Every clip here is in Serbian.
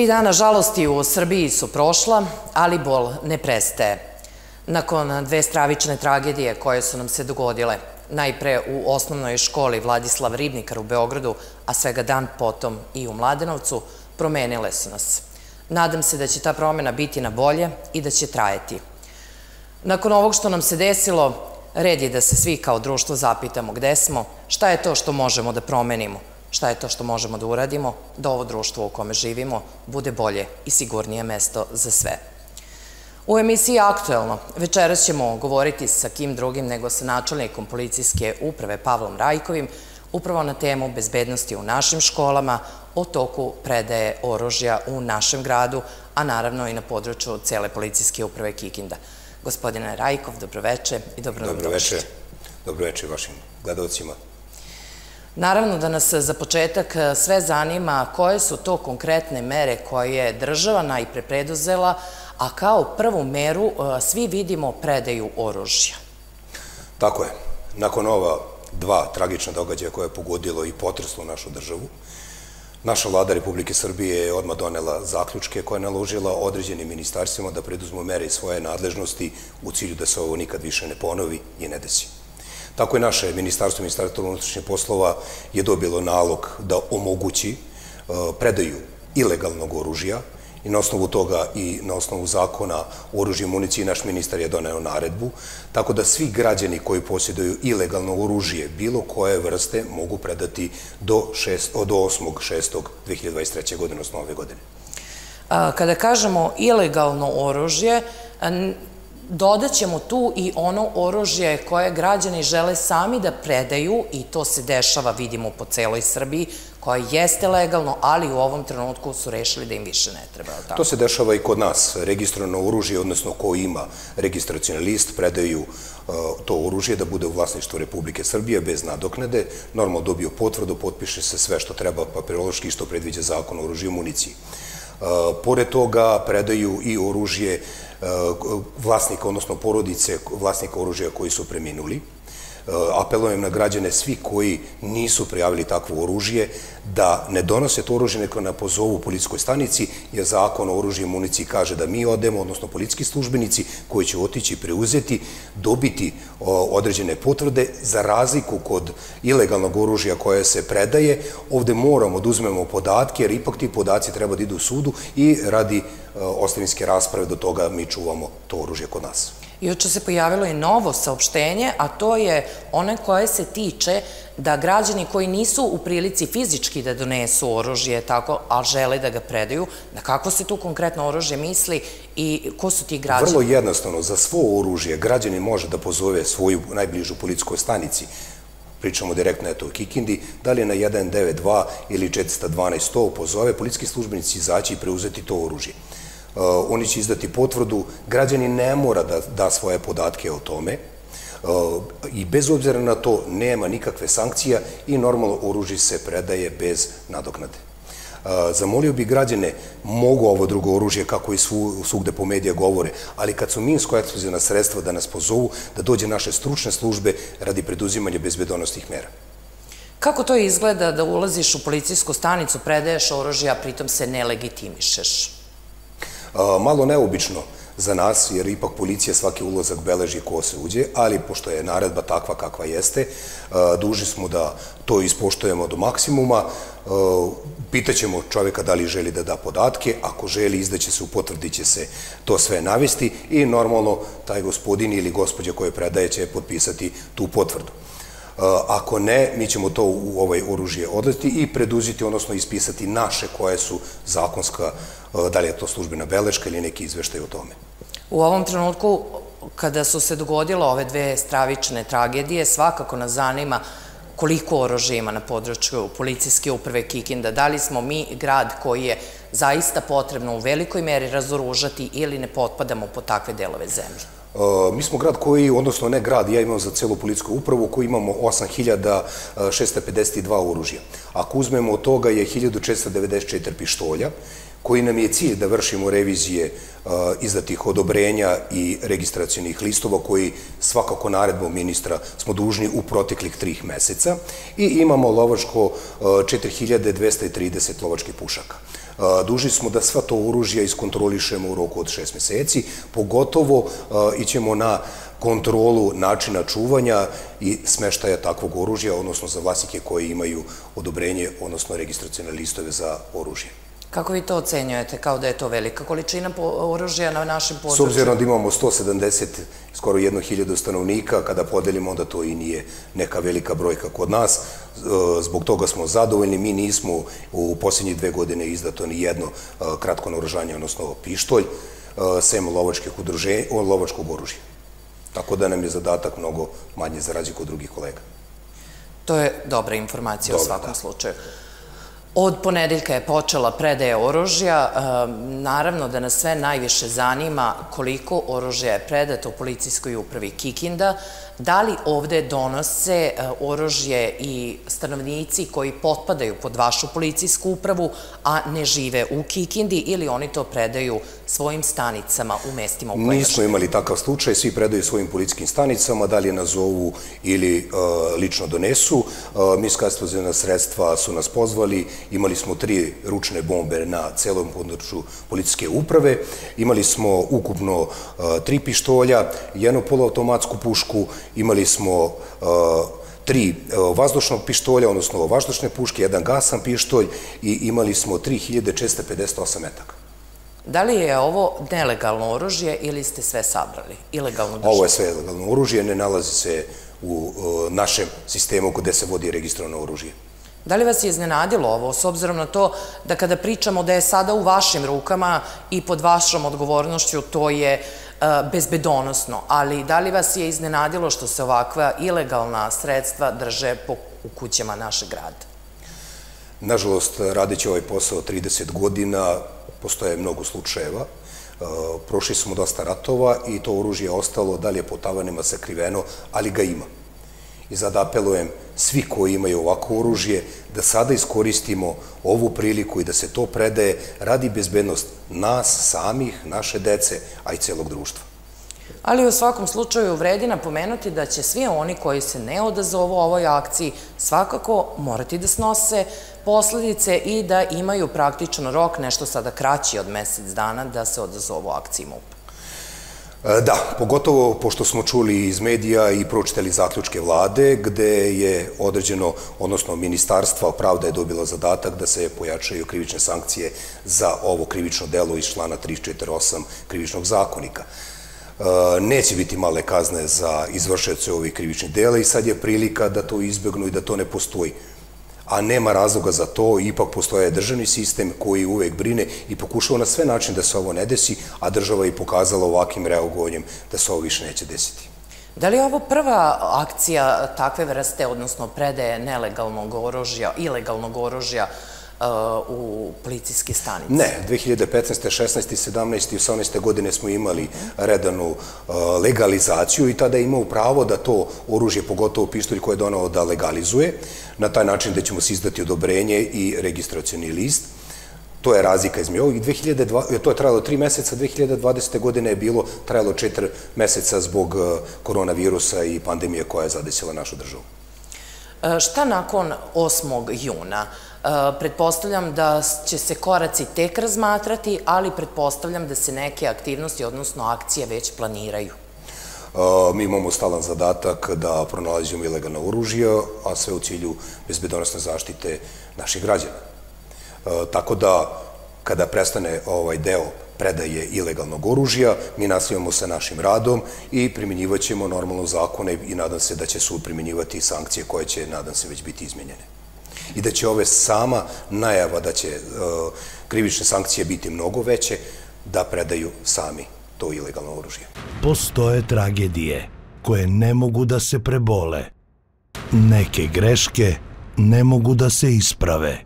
3 dana žalosti u Srbiji su prošla, ali bol ne prestaje. Nakon 2 stravične tragedije koje su nam se dogodile, najpre u osnovnoj školi Vladislav Ribnikar u Beogradu, a svega dan potom i u Mladenovcu, promenile su nas. Nadam se da će ta promena biti na bolje i da će trajati. Nakon ovog što nam se desilo, red je da se svi kao društvo zapitamo gde smo, šta je to što možemo da promenimo, šta je to što možemo da uradimo, da ovo društvo u kome živimo bude bolje i sigurnije mesto za sve. U emisiji Aktuelno večeras ćemo govoriti sa kim drugim nego sa načelnikom policijske uprave Pavlom Rajkovim upravo na temu bezbednosti u našim školama, o toku predaje oružja u našem gradu, a naravno i na području cele policijske uprave Kikinda. Gospodine Rajkov, dobroveče i dobrodošli. Dobroveče vašim gledalcima. Naravno da nas za početak sve zanima koje su to konkretne mere koje je država najpre preduzela, a kao prvu meru svi vidimo predaju oružja. Tako je. Nakon ova 2 tragična događaja koje je pogodilo i potreslo našu državu, naša vlada Republike Srbije je odmah donela zaključke koje je naložila određenim ministarstvima da preduzmu mere iz svoje nadležnosti u cilju da se ovo nikad više ne ponovi i ne desi. Tako je naše ministarstvo unutrašnjih poslova je dobilo nalog da omogući predaju ilegalnog oružja i na osnovu toga i na osnovu zakona o oružju i municiji naš ministar je doneo naredbu, tako da svi građani koji posjeduju ilegalno oružje bilo koje vrste mogu predati do 8.6.2023. godine, odnosno ove godine. Kada kažemo ilegalno oružje, dodat ćemo tu i ono oružje koje građani žele sami da predaju i to se dešava, vidimo, po celoj Srbiji, koje jeste legalno, ali u ovom trenutku su rešili da im više ne treba. To se dešava i kod nas. Registrovano oružje, odnosno ko ima registracioni list, predaju to oružje da bude u vlasništvu Republike Srbije bez nadoknade. Normalno dobiju potvrdu, potpiše se sve što treba papirološki što predviđa zakon o oružju i municiji. Pored toga predaju i oružje vlasnika, odnosno porodice vlasnika oružja koji su preminuli. Apelujem na građane svi koji nisu prijavili takvo oružje da ne donose to oružje nego ne pozovu policijskoj stanici, jer zakon o oružju i municiji kaže da mi odemo, odnosno policijski službenici koji će otići preuzeti, dobiti određene potvrde. Za razliku kod ilegalnog oružja koje se predaje, ovde moramo da uzmemo podatke, jer ipak ti podaci treba da idu u sudu i radi ostavinske rasprave do toga mi čuvamo to oružje kod nas. Juče se pojavilo i novo saopštenje, a to je ono koje se tiče da građani koji nisu u prilici fizički da donesu oružje, a žele da ga predaju, na kako se tu konkretno oružje misli i ko su ti građani? Vrlo jednostavno, za svo oružje građani može da pozove svoju najbližu policijskoj stanici, pričamo direktno eto u Kikindi, da li je na 192 ili 412-100, pozove policijski službenici izaći i preuzeti to oružje. Oni će izdati potvrdu, građani ne mora da da svoje podatke o tome i bez obzira na to nema nikakve sankcija i normalno oružje se predaje bez nadoknade. Zamolio bi građane, mogu ovo drugo oružje, kako i svugde po medija govore, ali kad su minsko-eksplozivna sredstva da nas pozovu, da dođe naše stručne službe radi preduzimanja bezbednosnih mera. Kako to izgleda da ulaziš u policijsku stanicu, predaješ oružje, a pritom se ne legitimišeš? Malo neobično za nas, jer ipak policija svaki ulazak beleži ko se uđe, ali pošto je naredba takva kakva jeste, dužni smo da to ispoštujemo do maksimuma. Pitaćemo čovjeka da li želi da da podatke, ako želi izdaće se, upotvrdit će se to sve navesti i normalno taj gospodin ili gospođa koje predaje će potpisati tu potvrdu. Ako ne, mi ćemo to u ovaj oružje odleti i preduzeti, odnosno ispisati naše koje su zakonska, da li je to službena beleška ili neki izveštaj o tome. U ovom trenutku, kada su se dogodile ove 2 stravične tragedije, svakako nas zanima koliko oružja ima na području policijske uprave Kikinda. Da li smo mi grad koji je zaista potrebno u velikoj meri razoružati ili ne potpadamo po takve delove zemlje? Mi smo grad koji, odnosno ne grad, ja imam za celu policijsku upravu koji imamo 8.652 oružja. Ako uzmemo od toga je 1.494 pištolja koji nam je cilj da vršimo revizije izdatih odobrenja i registracionih listova koji svakako naredbom ministra smo dužni u proteklih 3 meseca i imamo lovačko 4230 lovačkih pušaka. Dužni smo da sva to oružja iskontrolišemo u roku od 6 meseci, pogotovo ićemo na kontrolu načina čuvanja i smeštaja takvog oružja, odnosno za vlasnike koji imaju odobrenje, odnosno registracione listove za oružje. Kako vi to ocenjujete? Kao da je to velika količina oružja na našem području? S obzirom da imamo 170, skoro 1000 stanovnika, kada podelimo, onda to i nije neka velika brojka kod nas. Zbog toga smo zadovoljni. Mi nismo u posljednjih 2 godine izdato ni jedno kratko naoružanje, odnosno pištolj, sem lovačkog oružja. Tako da nam je zadatak mnogo manje za razliku od drugih kolega. To je dobra informacija u svakom slučaju. Od ponedeljka je počela predaja oružja. Naravno da nas sve najviše zanima koliko oružja je predato u policijskoj upravi Kikinda. Da li ovde donose oružje i stanovnici koji potpadaju pod vašu policijsku upravu, a ne žive u Kikindi, ili oni to predaju svojim stanicama u mestima u kojima žive? Nismo imali takav slučaj, svi predaju svojim policijskim stanicama, da li je nazovu ili lično donesu. Minska eksplozivna sredstva su nas pozvali, imali smo 3 ručne bombe na celom području policijske uprave, imali smo ukupno 3 pištolja, 1 poluautomatsku pušku, imali smo 3 vazdušnog pištolja, odnosno vazdušne puške, 1 gasan pištolj i imali smo 3458 metaka. Da li je ovo nelegalno oružje ili ste sve sabrali? Ilegalno držanje? Ovo je sve ilegalno oružje, ne nalazi se u našem sistemu gde se vodi registrovano oružje. Da li vas je iznenadilo ovo, s obzirom na to da kada pričamo da je sada u vašim rukama i pod vašom odgovornošću, to je bezbedonosno, ali da li vas je iznenadilo što se ovakva ilegalna sredstva drže u kućama našeg grada? Nažalost, radeći ovaj posao 30 godina, postoje mnogo slučajeva. Prošli smo dosta ratova i to oružje je ostalo, da li je po tavanima sakriveno, ali ga ima. I sad apelujem svi koji imaju ovako oružje da sada iskoristimo ovu priliku i da se to predaje radi bezbednost nas samih, naše dece, a i celog društva. Ali u svakom slučaju vredi napomenuti da će svi oni koji se ne odazovu ovoj akciji svakako morati da snose posledice i da imaju praktičan rok, nešto sada kraći od mesec dana, da se odazovu akciji MUP. Da, pogotovo pošto smo čuli iz medija i pročitali zaključke vlade gde je određeno, odnosno ministarstva pravda je dobila zadatak da se pojačaju krivične sankcije za ovo krivično delo iz člana 348 krivičnog zakonika. Neće biti male kazne za izvršioce ovih krivičnih dela i sad je prilika da to izbegnu i da to ne postoji. A nema razloga za to, ipak postoje državni sistem koji uvek brine i pokušava na sve načine da se ovo ne desi, a država je pokazala ovakvim reagovanjem da se ovo više neće desiti. Da li je ovo prva akcija takve vrste, odnosno predaje nelegalnog oružja, ilegalnog oružja u policijske stanice? Ne, 2015. 16. 17. i 18. godine smo imali redanu legalizaciju i tada je imao pravo da to oružje, pogotovo pištolj koje je donao, da legalizuje, na taj način da ćemo se izdati odobrenje i registracioni list. To je razlika između ovih. To je trajalo 3 meseca, 2020. godine je bilo trajalo 4 meseca zbog koronavirusa i pandemije koja je zadesila našu državu. Šta nakon 8. juna? Pretpostavljam da će se koraci tek razmatrati, ali pretpostavljam da se neke aktivnosti, odnosno akcije, već planiraju. Mi imamo stalan zadatak da pronalazimo ilegalna oružja, a sve u cilju bezbedonosne zaštite naših građana. Tako da, kada prestane ovaj deo predaje ilegalnog oružja, mi nastavljamo sa našim radom i primjenjivat ćemo normalno zakone i nadam se da će sud primjenjivati sankcije koje će, nadam se, već biti izmenjene. I da će ove sama najava da će krivične sankcije biti mnogo veće, da predaju sami to ilegalno oružje. Postoje tragedije koje ne mogu da se prebole. Neke greške ne mogu da se isprave.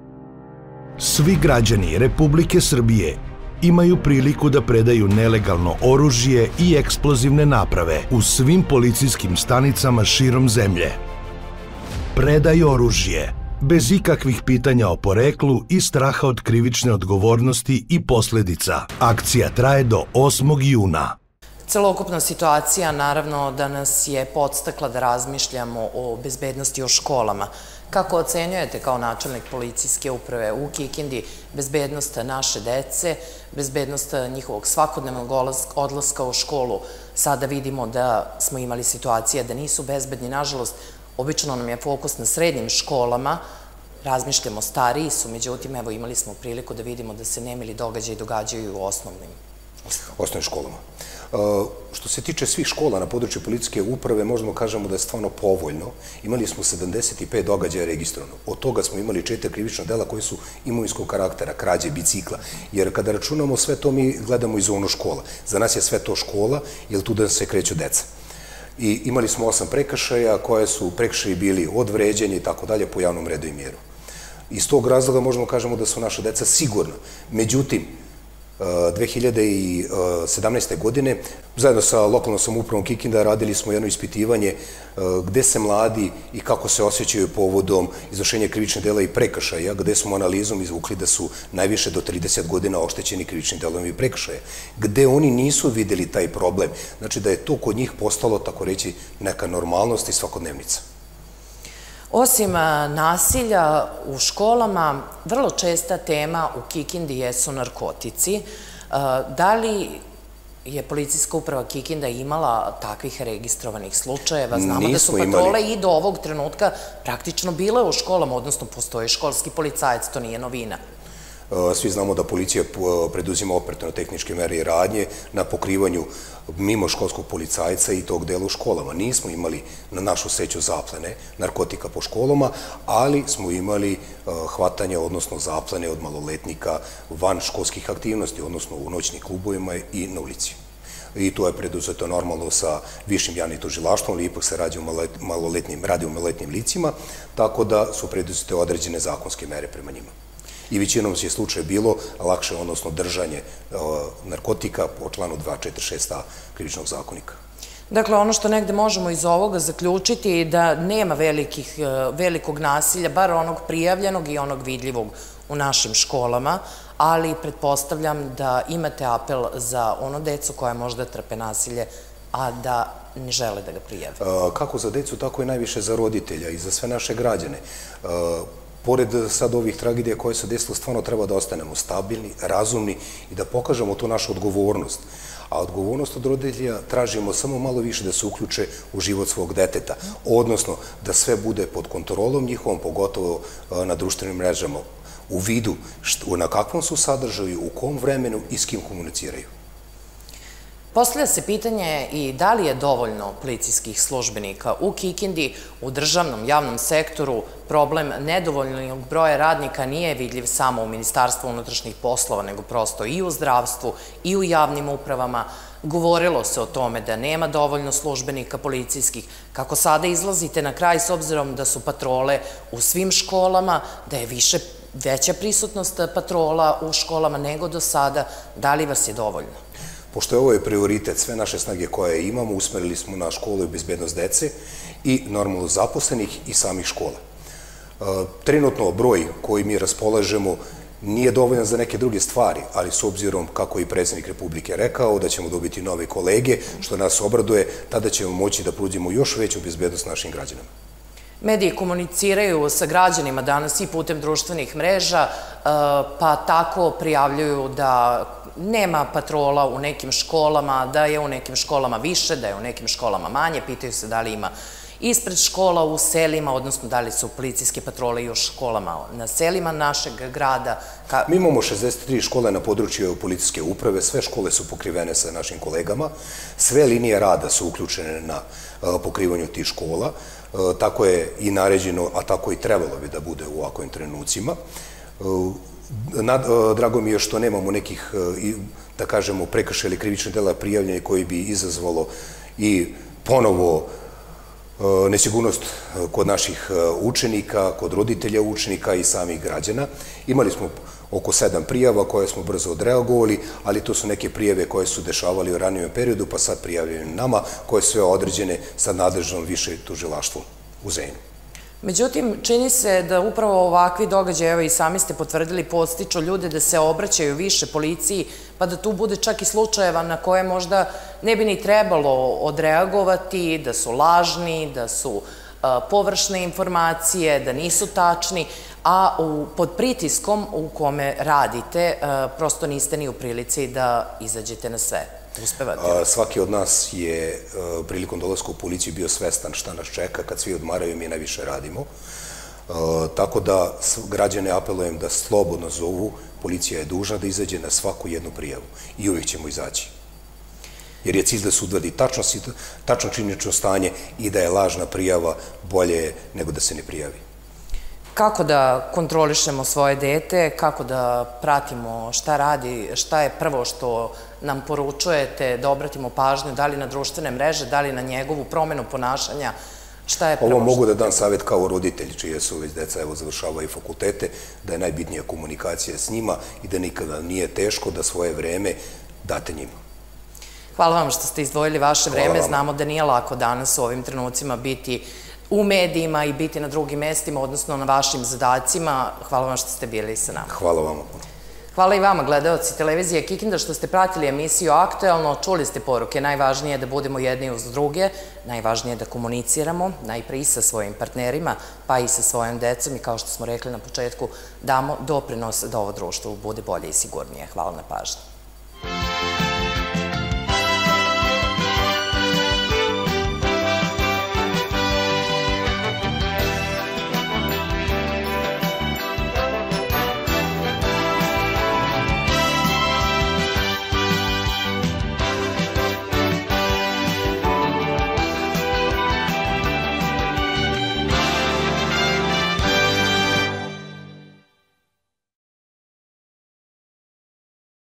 Svi građani Republike Srbije imaju priliku da predaju nelegalno oružje i eksplozivne naprave u svim policijskim stanicama širom zemlje. Predaj oružje bez ikakvih pitanja o poreklu i straha od krivične odgovornosti i posledica. Akcija traje do 8. juna. Celokupna situacija naravno da nas je podstakla da razmišljamo o bezbednosti u školama. Kako ocenjujete kao načelnik policijske uprave u Kikindi bezbednost naše dece, bezbednost njihovog svakodnevnog odlaska u školu? Sada vidimo da smo imali situacije da nisu bezbedni, nažalost, obično nam je fokus na srednjim školama, razmišljamo, stariji su, međutim, evo imali smo priliku da vidimo da se nemili događaji događaju u osnovnim školama. Što se tiče svih škola na području policijske uprave, možemo kažemo da je stvarno povoljno. Imali smo 75 događaja registrovano. Od toga smo imali 4 krivična dela koje su imovinskog karaktera, krađe, bicikla. Jer kada računamo sve to, mi gledamo i zonu škola. Za nas je sve to škola, jer tu da se kreću deca. I imali smo 8 prekršaja, koje su prekršaji bili od vređanja i tako dalje po javnom redu i miru. Iz tog razloga možemo kažemo da su naša deca sigurna. Međutim, 2017. godine, zajedno sa lokalnom samoupravom Kikinda, radili smo jedno ispitivanje gde se mladi i kako se osjećaju povodom izvršenja krivičnih dela i prekršaja, gde smo analizom izvukli da su najviše do 30 godina oštećeni krivičnim delom i prekršaja, gde oni nisu videli taj problem. Znači da je to kod njih postalo, tako reći, neka normalnost i svakodnevnica. Osim nasilja u školama, vrlo česta tema u Kikindi jesu narkotici. Da li je policijska uprava Kikinda imala takvih registrovanih slučajeva? Znamo da su patrole i do ovog trenutka praktično bile u školama, odnosno postoji školski policajac, to nije novina. Svi znamo da policija preduzima operativno-tehničke mere i radnje na pokrivanju mimo školskog policajca i tog dela u školama. Nismo imali na našu sreću zaplene narkotika po školama, ali smo imali hvatanje, odnosno zaplene od maloletnika van školskih aktivnosti, odnosno u noćnim klubovima i na ulici. I to je preduzeto normalno sa višim javnim tužilaštvom, ali ipak se radi o maloletnim licima, tako da su preduzete određene zakonske mere prema njima. I većinom je slučaj bilo lakše, odnosno držanje narkotika po članu 246a krivičnog zakonika. Dakle, ono što negde možemo iz ovoga zaključiti je da nema velikog nasilja, bar onog prijavljenog i onog vidljivog u našim školama, ali pretpostavljam da imate apel za ono decu koja možda trpe nasilje, a da ne žele da ga prijave. Kako za decu, tako i najviše za roditelja i za sve naše građane. Pored sad ovih tragedija koje se desilo, stvarno treba da ostanemo stabilni, razumni i da pokažemo tu našu odgovornost. A odgovornost od roditelja tražimo samo malo više da se uključe u život svog deteta, odnosno da sve bude pod kontrolom njihovom, pogotovo na društvenim mrežama, u vidu na kakvom su sadržaju, u kom vremenu i s kim komuniciraju. Postavlja se pitanje i da li je dovoljno policijskih službenika u Kikindi, u državnom javnom sektoru. Problem nedovoljnog broja radnika nije vidljiv samo u Ministarstvu unutrašnjih poslova, nego prosto i u zdravstvu i u javnim upravama. Govorilo se o tome da nema dovoljno službenika policijskih. Kako sada izlazite na kraj s obzirom da su patrole u svim školama, da je veća prisutnost patrola u školama nego do sada, da li vas je dovoljno? Pošto je ovo prioritet, sve naše snage koje imamo, usmerili smo na školu i bezbednost dece i normalno zaposlenih i samih škola. Trenutno broj koji mi raspolažemo nije dovoljan za neke druge stvari, ali s obzirom, kako i predsjednik Republike rekao, da ćemo dobiti nove kolege, što nas obraduje, tada ćemo moći da pružimo još veću bezbednost našim građanima. Mediji komuniciraju sa građanima danas i putem društvenih mreža, pa tako prijavljuju da nema patrola u nekim školama, da je u nekim školama više, da je u nekim školama manje. Pitaju se da li ima ispred škola u selima, odnosno da li su policijske patrole i u školama na selima našeg grada. Mi imamo 63 škole na području policijske uprave, sve škole su pokrivene sa našim kolegama, sve linije rada su uključene na pokrivanju tih škola, tako je i naređeno, a tako i trebalo bi da bude u ovakvim trenucima. Drago mi je što nemamo nekih, da kažemo, prekršaja ili krivičnih dela prijavljenih koji bi izazvalo i ponovo nesigurnost kod naših učenika, kod roditelja učenika i samih građana. Imali smo oko 7 prijava koje smo brzo odreagovali, ali to su neke prijave koje su dešavali u ranijem periodu, pa sad prijavljaju nama, koje su sve određene sa nadležnom više tužilaštvom u Zejnu. Međutim, čini se da upravo ovakvi događaje, evo i sami ste potvrdili, podstiču ljude da se obraćaju više policiji, pa da tu bude čak i slučajeva na koje možda ne bi ni trebalo odreagovati, da su lažni, da su površne informacije, da nisu tačni, a pod pritiskom u kome radite prosto niste ni u prilici da izađete na sve. Uspevate? Svaki od nas je prilikom dolaska u policiju bio svestan šta nas čeka. Kad svi odmaraju, mi najviše radimo. Tako da građane apelujem da slobodno zovu. Policija je dužna da izađe na svaku jednu prijavu i uvijek ćemo izaći. Jer je cilj da se utvrdi tačno činjenično stanje i da je lažna prijava bolje nego da se ne prijavi. Kako da kontrolišemo svoje dete, kako da pratimo šta radi, šta je prvo što nam poručujete, da obratimo pažnju, da li na društvene mreže, da li na njegovu promenu ponašanja, šta je prvo? Ovo mogu da dam savjet kao roditelj, čije su već deca završavaju fakultete, da je najbitnija komunikacija s njima i da nikada nije teško da svoje vreme date njima. Hvala vam što ste izdvojili vaše vreme. Znamo da nije lako danas u ovim trenucima biti u medijima i biti na drugim mestima, odnosno na vašim zadacima. Hvala vam što ste bili sa nama. Hvala vama. Hvala i vama, gledaoci televizije Kikinda, što ste pratili emisiju Aktuelno. Čuli ste poruke, najvažnije je da budemo jedni uz druge, najvažnije je da komuniciramo, najpre i sa svojim partnerima, pa i sa svojom decom i kao što smo rekli na početku, damo doprinos da ovo društvo bude bolje i sigurnije. Hvala na pažnji.